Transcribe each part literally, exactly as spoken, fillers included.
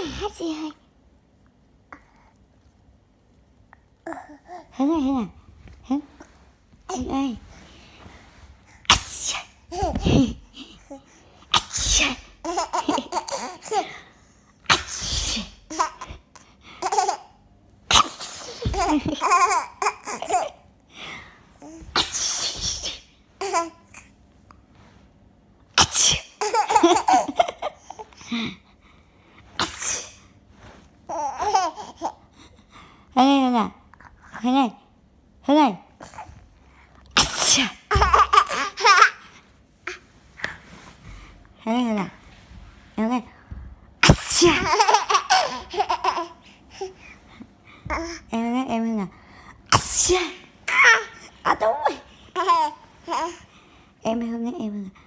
Hát gì hay? Hưng ơi, Hưng à, Hưng, Hưng ơi. Hưng ơi, Hưng à, Hưng ơi, Hưng ơi. Hưng ơi, Hưng à, Hưng ơi. Em ơi, em Hưng à. À đúng rồi. Em Hưng á, em Hưng à.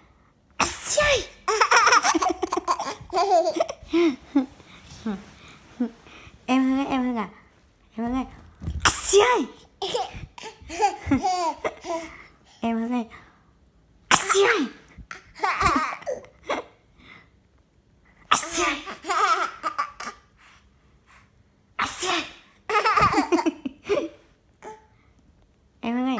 Em Hưng á, em Hưng à. Em Hưng ơi. Em Hưng ơi. Em Hưng ơi.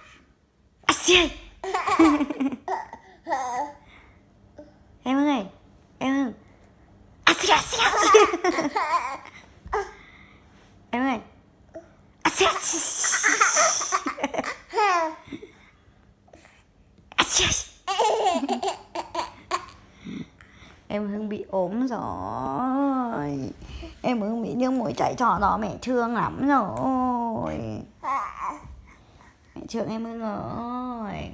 Em Hưng ơi. Em Hưng. Em ơi. Em Hưng bị ốm rồi. Em Hưng bị nước mũi chảy trò đó, mẹ thương lắm rồi. Mẹ thương em Hưng rồi.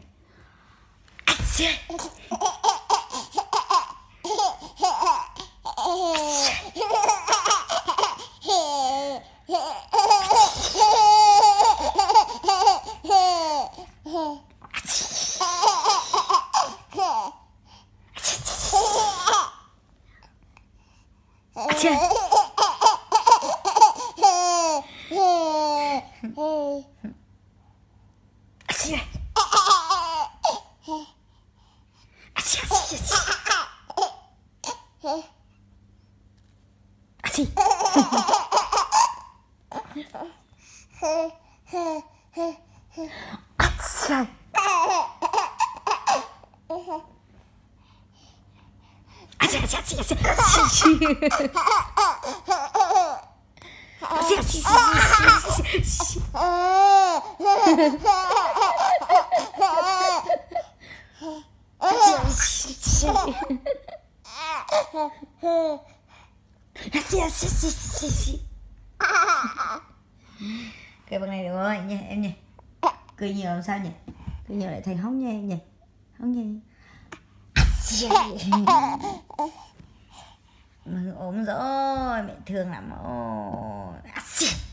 Cái bằng này được rồi nha em nha. Cười nhiều làm sao nhỉ? Cười nhiều lại thành hóng nha em nhỉ? Hóng nha. Mà ốm rồi, mẹ thương lắm rồi.